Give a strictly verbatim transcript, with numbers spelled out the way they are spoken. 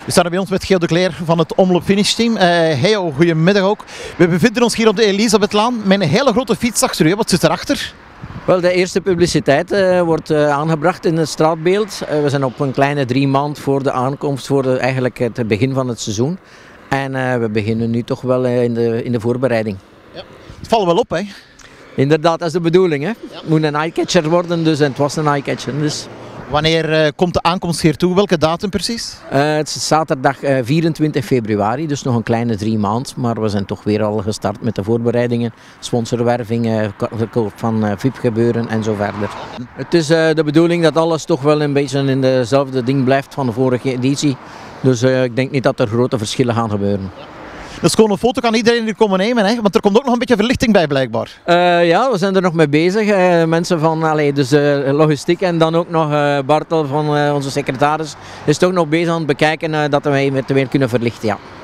We staan bij ons met Geo de Cler van het Omloop Finish Team. Uh, Geo, goedemiddag ook. We bevinden ons hier op de Elisabethlaan met een hele grote fiets achter u. Wat zit erachter? Wel, de eerste publiciteit uh, wordt uh, aangebracht in het straatbeeld. Uh, we zijn op een kleine drie maand voor de aankomst, voor de, eigenlijk het begin van het seizoen. En uh, we beginnen nu toch wel uh, in, de, in de voorbereiding. Ja. Het valt wel op, hè? Inderdaad, dat is de bedoeling. Hè? Ja. Het moet een eyecatcher worden, dus, en het was een eyecatcher. Dus. Wanneer uh, komt de aankomst hier toe? Welke datum precies? Uh, het is zaterdag uh, vierentwintig februari, dus nog een kleine drie maand. Maar we zijn toch weer al gestart met de voorbereidingen. Sponsorwerving, uh, verkoop van uh, V I P-gebeuren en zo verder. Het is uh, de bedoeling dat alles toch wel een beetje in dezelfde ding blijft van de vorige editie. Dus uh, ik denk niet dat er grote verschillen gaan gebeuren. Dat is gewoon een foto, kan iedereen hier komen nemen, hè? Want er komt ook nog een beetje verlichting bij blijkbaar. Uh, ja, we zijn er nog mee bezig. Uh, mensen van allee, dus, uh, logistiek en dan ook nog uh, Bartel van uh, onze secretaris is toch nog bezig aan het bekijken uh, dat wij het weer kunnen verlichten. Ja.